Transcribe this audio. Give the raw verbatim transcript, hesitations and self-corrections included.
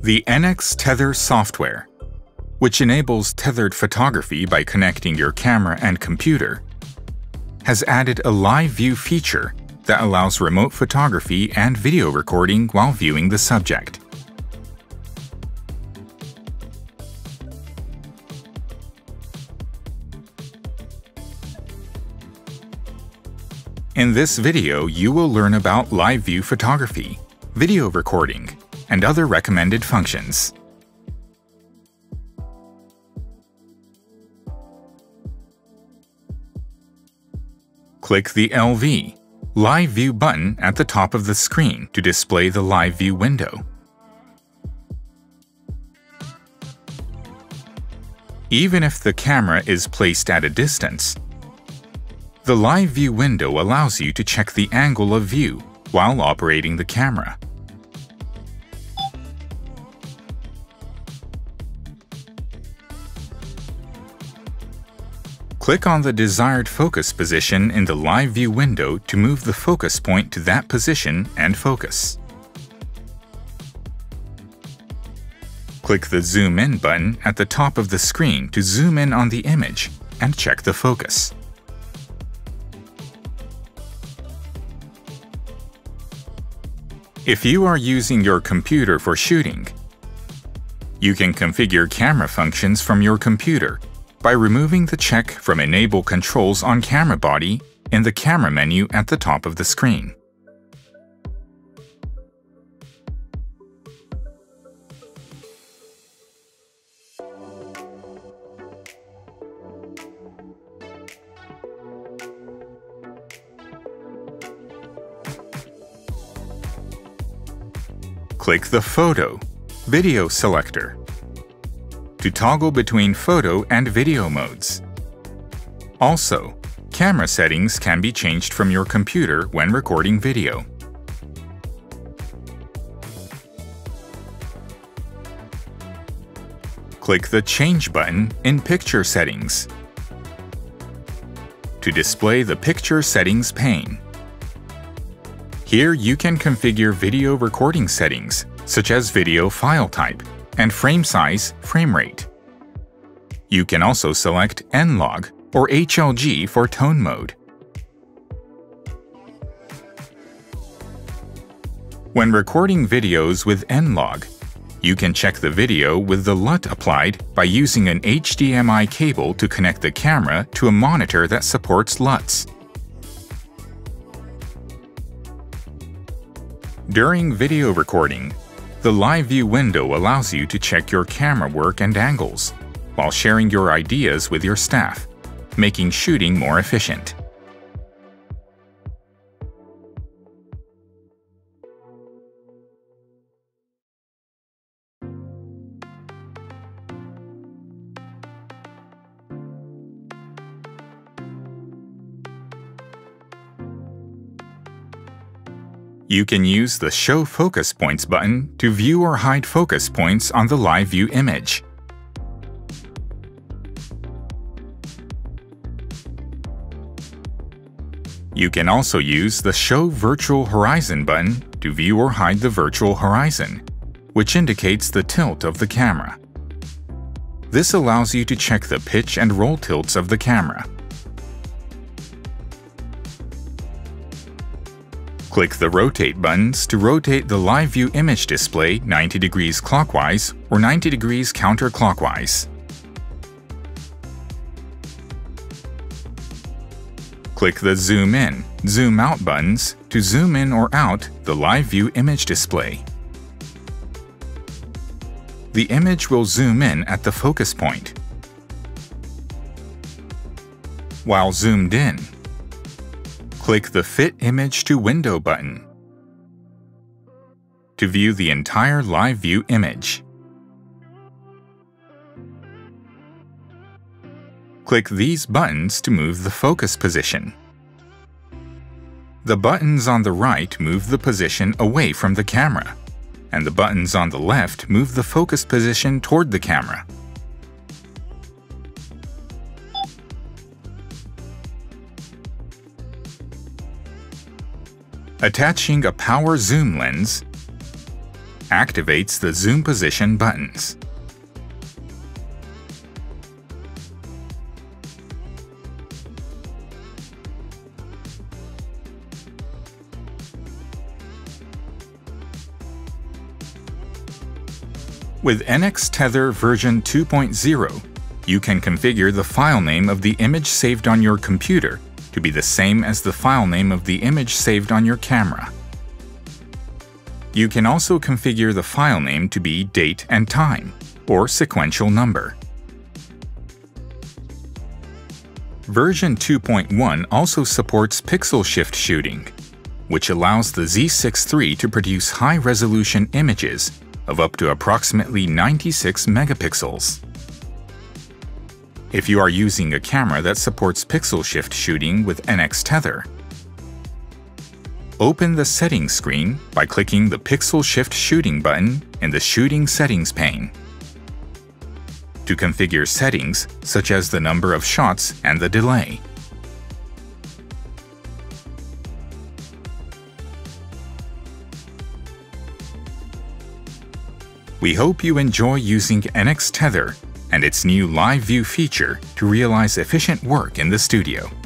The N X Tether software, which enables tethered photography by connecting your camera and computer, has added a live view feature that allows remote photography and video recording while viewing the subject. In this video, you will learn about live view photography, video recording, and other recommended functions. Click the L V, Live View button at the top of the screen to display the live view window. Even if the camera is placed at a distance, the live view window allows you to check the angle of view while operating the camera. Click on the desired focus position in the live view window to move the focus point to that position and focus. Click the Zoom In button at the top of the screen to zoom in on the image and check the focus. If you are using your computer for shooting, you can configure camera functions from your computer by removing the check from Enable Controls on Camera Body in the Camera menu at the top of the screen. Click the Photo, Video selector to toggle between photo and video modes. Also, camera settings can be changed from your computer when recording video. Click the Change button in Picture Settings to display the Picture Settings pane. Here you can configure video recording settings, such as video file type and frame size, frame rate. You can also select N-Log or H L G for tone mode. When recording videos with N-Log, you can check the video with the L U T applied by using an H D M I cable to connect the camera to a monitor that supports L U Ts. During video recording, the live view window allows you to check your camera work and angles, while sharing your ideas with your staff, making shooting more efficient. You can use the Show Focus Points button to view or hide focus points on the live view image. You can also use the Show Virtual Horizon button to view or hide the virtual horizon, which indicates the tilt of the camera. This allows you to check the pitch and roll tilts of the camera. Click the Rotate buttons to rotate the live view image display ninety degrees clockwise or ninety degrees counterclockwise. Click the Zoom In, Zoom Out buttons to zoom in or out the live view image display. The image will zoom in at the focus point. While zoomed in, click the Fit Image to Window button to view the entire live view image. Click these buttons to move the focus position. The buttons on the right move the position away from the camera, and the buttons on the left move the focus position toward the camera. Attaching a power zoom lens, activates the zoom position buttons. With N X Tether version two point oh, you can configure the file name of the image saved on your computer to be the same as the file name of the image saved on your camera. You can also configure the file name to be date and time, or sequential number. Version two point one also supports pixel shift shooting, which allows the Z sixty-three to produce high-resolution images of up to approximately ninety-six megapixels. If you are using a camera that supports pixel shift shooting with N X Tether, open the settings screen by clicking the Pixel Shift Shooting button in the Shooting Settings pane. To configure settings such as the number of shots and the delay. We hope you enjoy using N X Tether and its new Live View feature to realize efficient work in the studio.